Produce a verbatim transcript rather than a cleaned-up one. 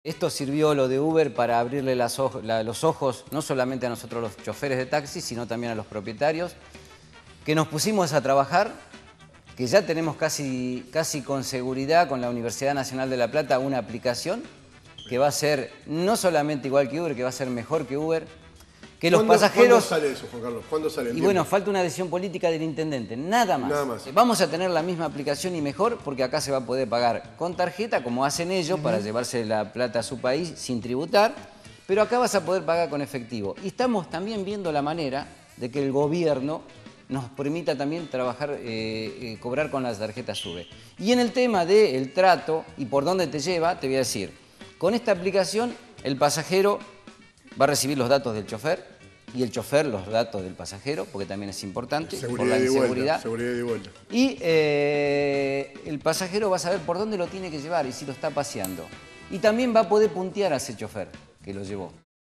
Esto sirvió lo de Uber para abrirle las oj la, los ojos no solamente a nosotros los choferes de taxi, sino también a los propietarios, que nos pusimos a trabajar, que ya tenemos casi, casi con seguridad con la Universidad Nacional de La Plata una aplicación que va a ser no solamente igual que Uber, que va a ser mejor que Uber, que los pasajeros... ¿Cuándo sale eso, Juan Carlos? ¿Cuándo sale? Y bueno, falta una decisión política del intendente, nada más. Nada más. Vamos a tener la misma aplicación y mejor porque acá se va a poder pagar con tarjeta, como hacen ellos, uh-huh. para llevarse la plata a su país sin tributar, pero acá vas a poder pagar con efectivo. Y estamos también viendo la manera de que el gobierno nos permita también trabajar, eh, eh, cobrar con las tarjetas Uber. Y en el tema del trato y por dónde te lleva, te voy a decir, con esta aplicación el pasajero va a recibir los datos del chofer y el chofer los datos del pasajero, porque también es importante, seguridad por la inseguridad. Seguridad y vuelta. Y eh, el pasajero va a saber por dónde lo tiene que llevar y si lo está paseando. Y también va a poder puntear a ese chofer que lo llevó.